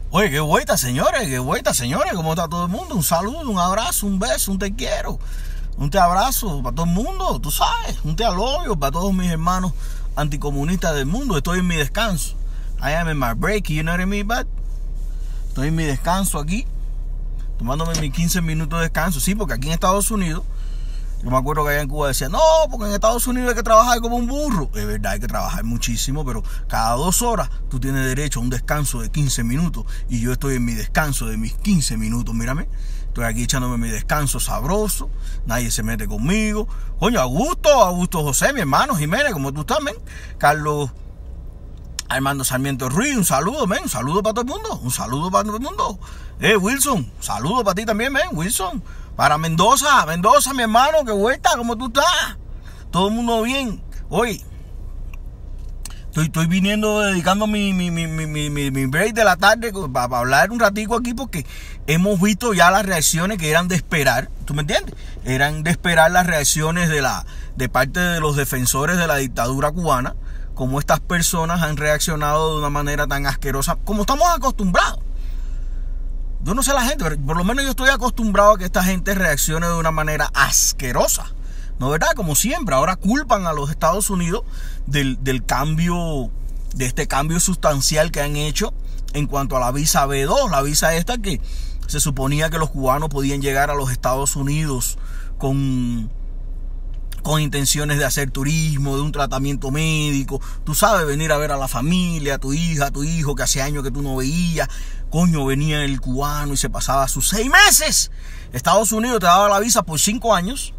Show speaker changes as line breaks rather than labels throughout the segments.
Oye, qué vuelta, señores, ¿cómo está todo el mundo? Un saludo, un abrazo, un beso, un te quiero, un te abrazo para todo el mundo, tú sabes, un te alobio para todos mis hermanos anticomunistas del mundo. Estoy en mi descanso. I am in my break, you know what I mean, but estoy en mi descanso aquí, tomándome mis 15 minutos de descanso. Sí, porque aquí en Estados Unidos, yo me acuerdo que allá en Cuba decían, no, porque en Estados Unidos hay que trabajar como un burro. Es verdad, hay que trabajar muchísimo, pero cada 2 horas tú tienes derecho a un descanso de 15 minutos. Y yo estoy en mi descanso de mis 15 minutos, mírame. Estoy aquí echándome mi descanso sabroso, nadie se mete conmigo. Coño, Augusto José, mi hermano Jiménez, como tú estás, men. Carlos Armando Sarmiento Ruiz, un saludo, men. Un saludo para todo el mundo. Un saludo para todo el mundo. Wilson, un saludo para ti también, men. Wilson. Para Mendoza, mi hermano, que vuelta, ¿cómo tú estás? Todo el mundo bien. Oye, estoy viniendo, dedicando mi break de la tarde para hablar un ratico aquí, porque hemos visto ya las reacciones que eran de esperar. ¿Tú me entiendes? Eran de esperar las reacciones de parte de los defensores de la dictadura cubana, como estas personas han reaccionado de una manera tan asquerosa, como estamos acostumbrados. Yo no sé la gente, pero por lo menos yo estoy acostumbrado a que esta gente reaccione de una manera asquerosa. ¿No, verdad? Como siempre, ahora culpan a los Estados Unidos del cambio, de este cambio sustancial que han hecho en cuanto a la visa B2, la visa esta que se suponía que los cubanos podían llegar a los Estados Unidos con intenciones de hacer turismo, de un tratamiento médico, tú sabes, venir a ver a la familia, a tu hija, a tu hijo, que hace años que tú no veías. Coño, venía el cubano y se pasaba sus 6 meses. Estados Unidos te daba la visa por 5 años,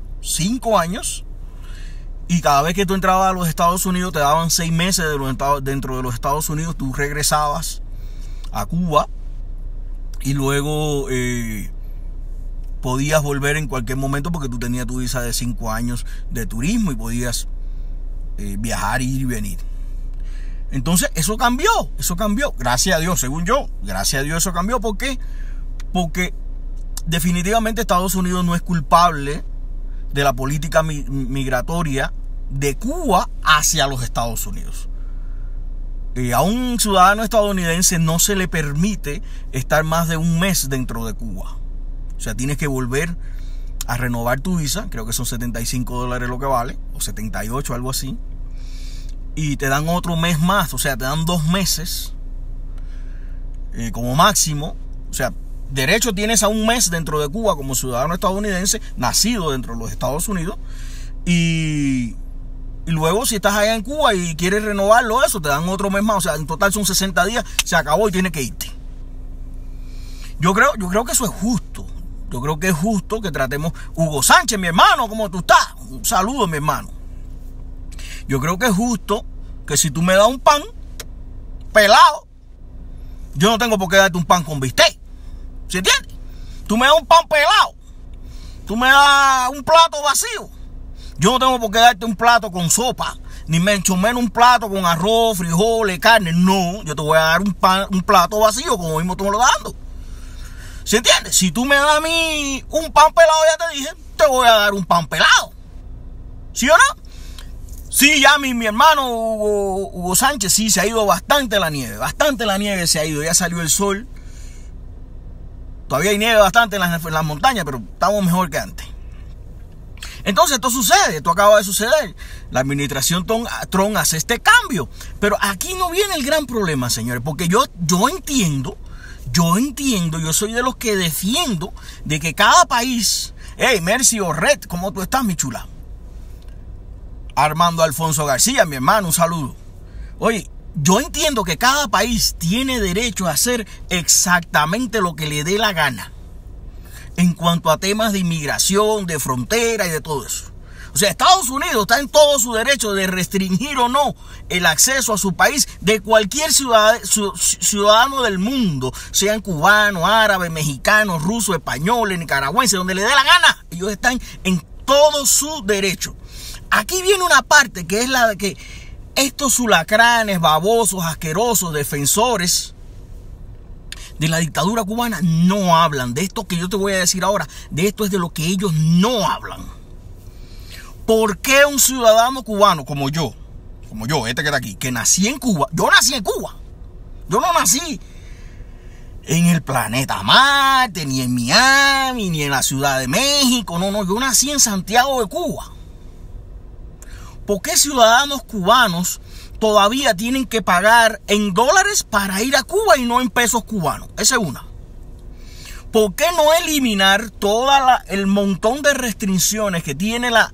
y cada vez que tú entrabas a los Estados Unidos te daban 6 meses dentro de los Estados Unidos. Tú regresabas a Cuba y luego podías volver en cualquier momento, porque tú tenías tu visa de 5 años de turismo y podías viajar, ir y venir. Entonces eso cambió, gracias a Dios, según yo, gracias a Dios eso cambió. ¿Por qué? Porque definitivamente Estados Unidos no es culpable de la política migratoria de Cuba hacia los Estados Unidos. A un ciudadano estadounidense no se le permite estar más de 1 mes dentro de Cuba. O sea, tienes que volver a renovar tu visa, creo que son $75 lo que vale, o 78, algo así. Y te dan otro mes más, o sea, te dan 2 meses como máximo. O sea, derecho tienes a 1 mes dentro de Cuba como ciudadano estadounidense, nacido dentro de los Estados Unidos. Y luego, si estás allá en Cuba y quieres renovarlo, eso, te dan otro mes más. O sea, en total son 60 días, se acabó y tienes que irte. Yo creo que eso es justo. Yo creo que es justo que tratemos. Hugo Sánchez, mi hermano, ¿cómo tú estás? Un saludo, mi hermano. Yo creo que es justo que si tú me das un pan pelado, yo no tengo por qué darte un pan con bistec. ¿Se entiende? Tú me das un pan pelado, tú me das un plato vacío, yo no tengo por qué darte un plato con sopa, ni mucho menos un plato con arroz, frijoles, carne. No, yo te voy a dar un plato vacío, como mismo tú me lo estás dando. ¿Se entiende? Si tú me das a mí un pan pelado, ya te dije, te voy a dar un pan pelado. ¿Sí o no? Sí, ya mi hermano Hugo Sánchez, sí, se ha ido bastante la nieve se ha ido, ya salió el sol. Todavía hay nieve bastante en las montañas, pero estamos mejor que antes. Entonces esto acaba de suceder. La administración Trump hace este cambio. Pero aquí no viene el gran problema, señores, porque yo entiendo, yo soy de los que defiendo de que cada país, Mercy Orret, ¿cómo tú estás, mi chula? Armando Alfonso García, mi hermano, un saludo. Oye, yo entiendo que cada país tiene derecho a hacer exactamente lo que le dé la gana en cuanto a temas de inmigración, de frontera y de todo eso. O sea, Estados Unidos está en todo su derecho de restringir o no el acceso a su país de cualquier ciudadano del mundo, sean cubanos, árabes, mexicanos, rusos, españoles, nicaragüenses, donde le dé la gana. Ellos están en todo su derecho. Aquí viene una parte que es la de que estos zulacranes, babosos, asquerosos, defensores de la dictadura cubana no hablan. De esto que yo te voy a decir ahora, de esto es de lo que ellos no hablan. ¿Por qué un ciudadano cubano como yo, este que está aquí, que nací en Cuba? Yo nací en Cuba. Yo no nací en el planeta Marte, ni en Miami, ni en la Ciudad de México. No, yo nací en Santiago de Cuba. ¿Por qué ciudadanos cubanos todavía tienen que pagar en dólares para ir a Cuba y no en pesos cubanos? Esa es una. ¿Por qué no eliminar el montón de restricciones que tiene la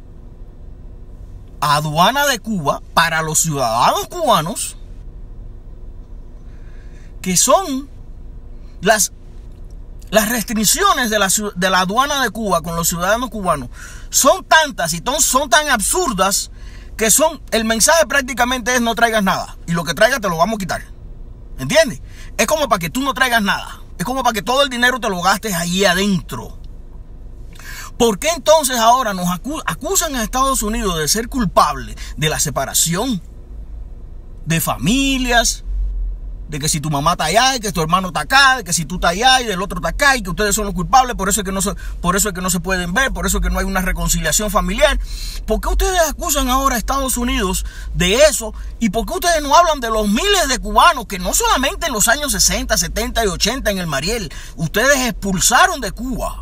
aduana de Cuba para los ciudadanos cubanos, que son las restricciones de la aduana de Cuba con los ciudadanos cubanos? Son tantas y son tan absurdas que el mensaje prácticamente es: no traigas nada, y lo que traigas te lo vamos a quitar. ¿Entiendes? Es como para que tú no traigas nada. Es como para que todo el dinero te lo gastes allí adentro. ¿Por qué entonces ahora nos acusan a Estados Unidos de ser culpables de la separación de familias? De que si tu mamá está allá y que tu hermano está acá, de que si tú estás allá y del otro está acá y que ustedes son los culpables, por eso es que no se pueden ver, por eso es que no hay una reconciliación familiar. ¿Por qué ustedes acusan ahora a Estados Unidos de eso? ¿Y por qué ustedes no hablan de los miles de cubanos que no solamente en los años 60, 70 y 80 en el Mariel ustedes expulsaron de Cuba?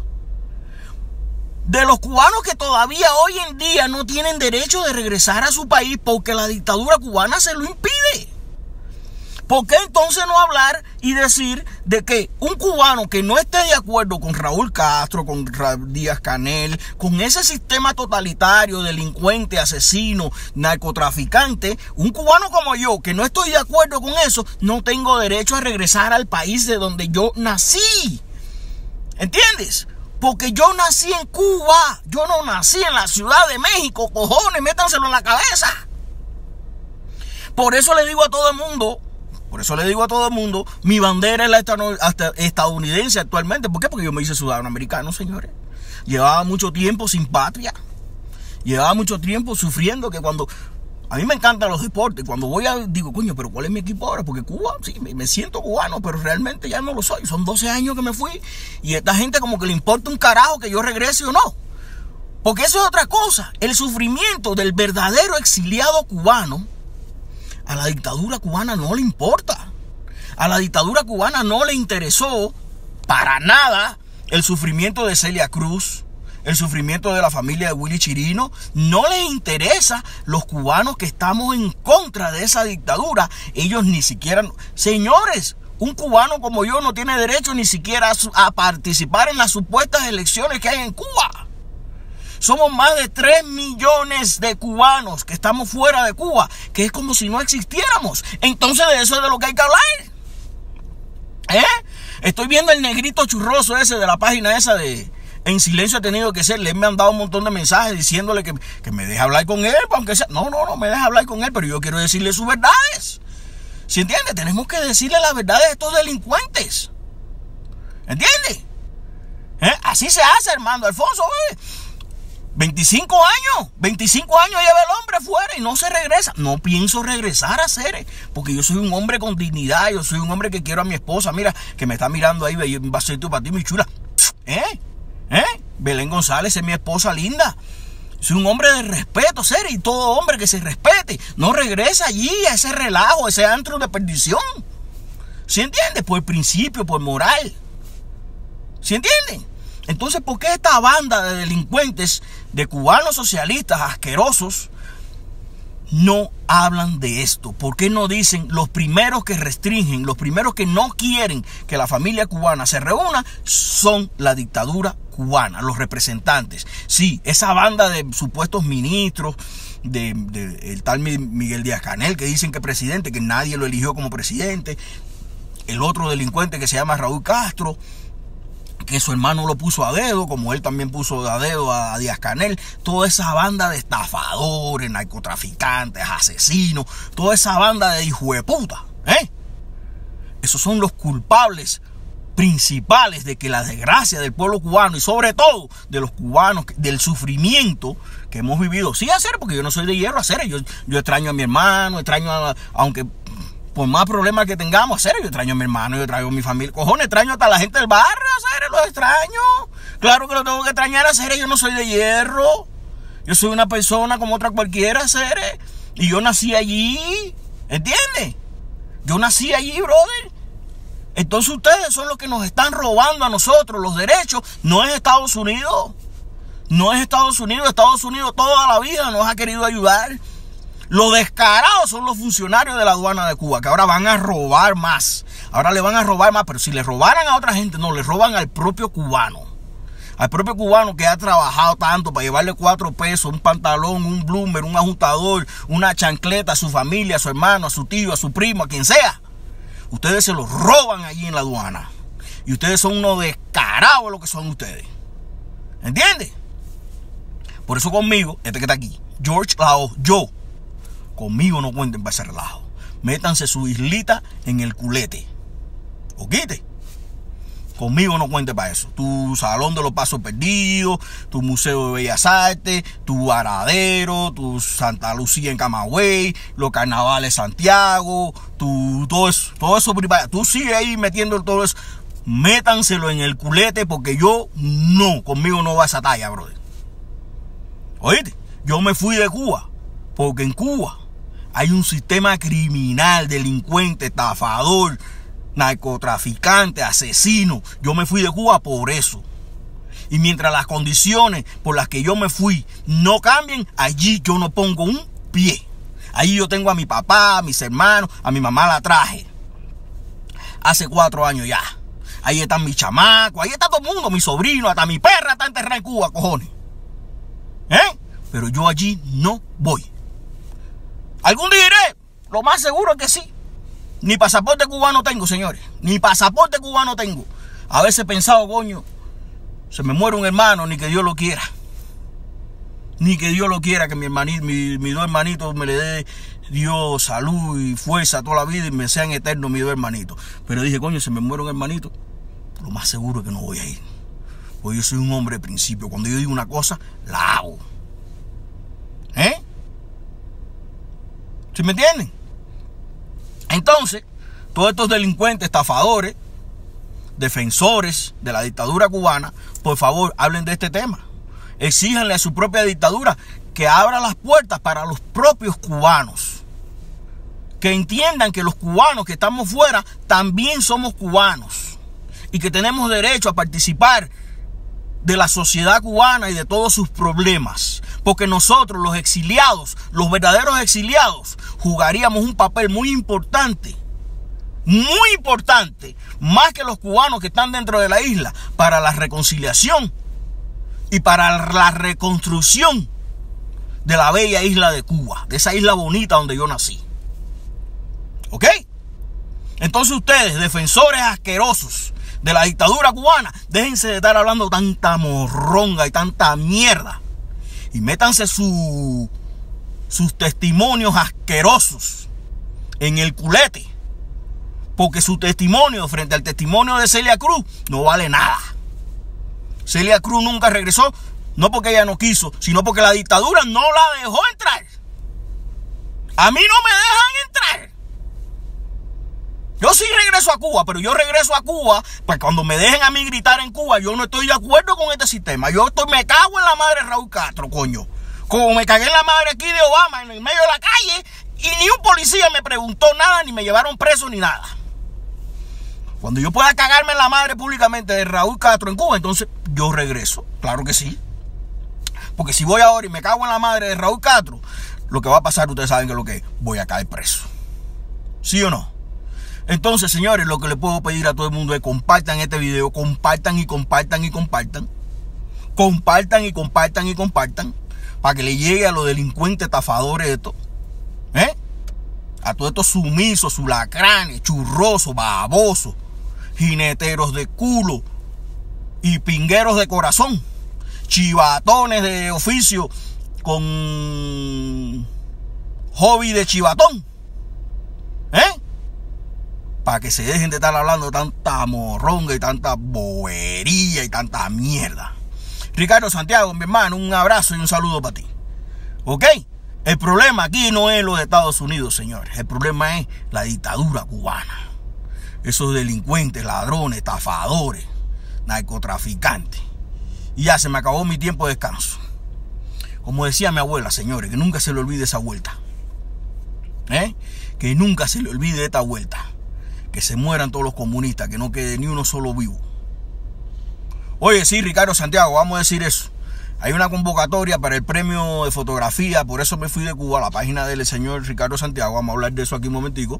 De los cubanos que todavía hoy en día no tienen derecho de regresar a su país porque la dictadura cubana se lo impide. ¿Por qué entonces no hablar y decir de que un cubano que no esté de acuerdo con Raúl Castro, con Díaz-Canel, con ese sistema totalitario, delincuente, asesino, narcotraficante, un cubano como yo que no estoy de acuerdo con eso, no tengo derecho a regresar al país de donde yo nací? ¿Entiendes? Porque yo nací en Cuba, yo no nací en la Ciudad de México, cojones, métanselo en la cabeza. Por eso le digo a todo el mundo, mi bandera es la estadounidense actualmente. ¿Por qué? Porque yo me hice ciudadano americano, señores. Llevaba mucho tiempo sin patria. Llevaba mucho tiempo sufriendo, que cuando... A mí me encantan los deportes. Cuando digo, coño, pero ¿cuál es mi equipo ahora? Porque Cuba, sí, me siento cubano, pero realmente ya no lo soy. Son 12 años que me fui. Y a esta gente como que le importa un carajo que yo regrese o no. Porque eso es otra cosa. El sufrimiento del verdadero exiliado cubano, a la dictadura cubana no le importa. A la dictadura cubana no le interesó para nada el sufrimiento de Celia Cruz, el sufrimiento de la familia de Willy Chirino. No les interesa los cubanos que estamos en contra de esa dictadura. Ellos ni siquiera... Señores, un cubano como yo no tiene derecho ni siquiera a participar en las supuestas elecciones que hay en Cuba. Somos más de 3 millones de cubanos que estamos fuera de Cuba, que es como si no existiéramos. Entonces de eso es de lo que hay que hablar. Estoy viendo el negrito churroso ese de la página esa de En Silencio Ha Tenido Que Ser. Le he mandado un montón de mensajes diciéndole que me deje hablar con él, aunque sea... No me deja hablar con él, pero yo quiero decirle sus verdades. ¿Sí entiende? Tenemos que decirle las verdades a estos delincuentes. ¿Entiende? Así se hace, hermano Alfonso. 25 años lleva el hombre fuera y no se regresa. No pienso regresar a Ceres, porque yo soy un hombre con dignidad. Yo soy un hombre que quiero a mi esposa. Mira, que me está mirando ahí, un vasito para ti, mi chula. Belén González es mi esposa linda. Soy un hombre de respeto, Ceres, y todo hombre que se respete no regresa allí a ese relajo, a ese antro de perdición. ¿Sí entiendes? Por principio, por moral. ¿Sí entienden? Entonces, ¿por qué esta banda de delincuentes, de cubanos socialistas asquerosos, no hablan de esto? ¿Por qué no dicen los primeros que restringen, los primeros que no quieren que la familia cubana se reúna son la dictadura cubana, los representantes? Sí, esa banda de supuestos ministros, el tal Miguel Díaz-Canel, que dicen que es presidente, que nadie lo eligió como presidente, el otro delincuente que se llama Raúl Castro, que su hermano lo puso a dedo, como él también puso a dedo a Díaz-Canel. Toda esa banda de estafadores, narcotraficantes, asesinos, toda esa banda de hijueputa, esos son los culpables principales de que la desgracia del pueblo cubano, y sobre todo de los cubanos, del sufrimiento que hemos vivido. Sí, hacer, porque yo no soy de hierro, hacer. Yo extraño a mi hermano, aunque por más problemas que tengamos, hacer, yo extraño a mi hermano, yo extraño a mi familia. Cojones, extraño hasta a la gente del barrio, hacer, los extraño. Claro que lo tengo que extrañar, hacer. Yo no soy de hierro. Yo soy una persona como otra cualquiera, hacer. Y yo nací allí, ¿entiendes? Yo nací allí, brother. Entonces ustedes son los que nos están robando a nosotros los derechos. No es Estados Unidos. No es Estados Unidos. Estados Unidos toda la vida nos ha querido ayudar. Los descarados son los funcionarios de la aduana de Cuba, que ahora van a robar más. Ahora le van a robar más, pero si le robaran a otra gente, no, le roban al propio cubano. Al propio cubano que ha trabajado tanto para llevarle 4 pesos, un pantalón, un bloomer, un ajustador, una chancleta a su familia, a su hermano, a su tío, a su primo, a quien sea. Ustedes se los roban allí en la aduana. Y ustedes son unos descarados lo que son ustedes. ¿Entiendes? Por eso conmigo, este que está aquí, George Lao, yo, conmigo no cuenten para ese relajo. Métanse su islita en el culete. ¿Oíste? Conmigo no cuente para eso. Tu Salón de los Pasos Perdidos, tu Museo de Bellas Artes, tu Varadero, tu Santa Lucía en Camagüey, los carnavales de Santiago, todo eso privado. Tú sigue ahí metiendo todo eso. Métanselo en el culete porque yo no, conmigo no va esa talla, brother. ¿Oíste? Yo me fui de Cuba porque en Cuba hay un sistema criminal, delincuente, estafador, narcotraficante, asesino. Yo me fui de Cuba por eso. Y mientras las condiciones por las que yo me fui no cambien, allí yo no pongo un pie. Allí yo tengo a mi papá, a mis hermanos, a mi mamá la traje. Hace 4 años ya. Ahí están mis chamacos, ahí está todo el mundo, mi sobrino, hasta mi perra está enterrada en Cuba, cojones. Pero yo allí no voy. Algún día iré, lo más seguro es que sí. Ni pasaporte cubano tengo, señores. Ni pasaporte cubano tengo. A veces he pensado, coño, se me muere un hermano, ni que Dios lo quiera. Ni que Dios lo quiera, que mi hermanito, mis 2 hermanitos me le dé Dios salud y fuerza toda la vida y me sean eternos mis 2 hermanitos. Pero dije, coño, se me muere un hermanito, lo más seguro es que no voy a ir. Porque yo soy un hombre de principio. Cuando yo digo una cosa, la hago. ¿Sí me entienden? Entonces, todos estos delincuentes, estafadores, defensores de la dictadura cubana, por favor, hablen de este tema. Exíjanle a su propia dictadura que abra las puertas para los propios cubanos. Que entiendan que los cubanos que estamos fuera también somos cubanos. Y que tenemos derecho a participar de la sociedad cubana y de todos sus problemas. Porque nosotros, los exiliados, los verdaderos exiliados, jugaríamos un papel muy importante, más que los cubanos que están dentro de la isla, para la reconciliación y para la reconstrucción de la bella isla de Cuba, de esa isla bonita donde yo nací. ¿Ok? Entonces ustedes, defensores asquerosos de la dictadura cubana, déjense de estar hablando tanta morronga y tanta mierda. Y métanse sus testimonios asquerosos en el culete. Porque su testimonio frente al testimonio de Celia Cruz no vale nada. Celia Cruz nunca regresó, no porque ella no quiso, sino porque la dictadura no la dejó entrar. A mí no me dejan entrar. Yo sí regreso a Cuba, pero yo regreso a Cuba, pues cuando me dejen a mí gritar en Cuba, yo no estoy de acuerdo con este sistema. Me cago en la madre de Raúl Castro, coño. Como me cagué en la madre aquí de Obama, en el medio de la calle, y ni un policía me preguntó nada, ni me llevaron preso, ni nada. Cuando yo pueda cagarme en la madre públicamente de Raúl Castro en Cuba, entonces yo regreso. Claro que sí. Porque si voy ahora y me cago en la madre de Raúl Castro, lo que va a pasar, ustedes saben que es lo que es. Voy a caer preso. ¿Sí o no? Entonces, señores, lo que le puedo pedir a todo el mundo es compartan este video, compartan y compartan y compartan. Compartan y compartan y compartan para que le llegue a los delincuentes estafadores estos. A todos estos sumisos, sulacranes, churrosos, babosos, jineteros de culo y pingueros de corazón, chivatones de oficio con hobby de chivatón. Para que se dejen de estar hablando tanta morronga y tanta bobería y tanta mierda. Ricardo Santiago, mi hermano, un abrazo y un saludo para ti. ¿Ok? El problema aquí no es los Estados Unidos, señores. El problema es la dictadura cubana. Esos delincuentes, ladrones, estafadores, narcotraficantes. Y ya se me acabó mi tiempo de descanso. Como decía mi abuela, señores, que nunca se le olvide esa vuelta. Que nunca se le olvide esta vuelta. Que se mueran todos los comunistas, que no quede ni uno solo vivo. Oye, sí, Ricardo Santiago, vamos a decir eso. Hay una convocatoria para el premio de fotografía, por eso me fui de Cuba, a la página del señor Ricardo Santiago. Vamos a hablar de eso aquí un momentico.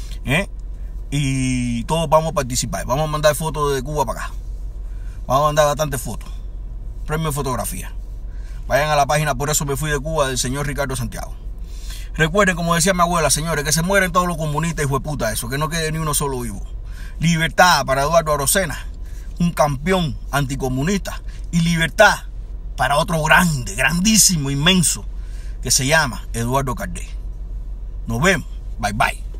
Y todos vamos a participar. Vamos a mandar fotos de Cuba para acá. Vamos a mandar bastantes fotos. Premio de fotografía. Vayan a la página Por eso me fui de Cuba del señor Ricardo Santiago. Recuerden, como decía mi abuela, señores, que se mueren todos los comunistas, hijo de puta, eso, que no quede ni uno solo vivo. Libertad para Eduardo Arocena, un campeón anticomunista, y libertad para otro grande, grandísimo, inmenso, que se llama Eduardo Cardé. Nos vemos. Bye bye.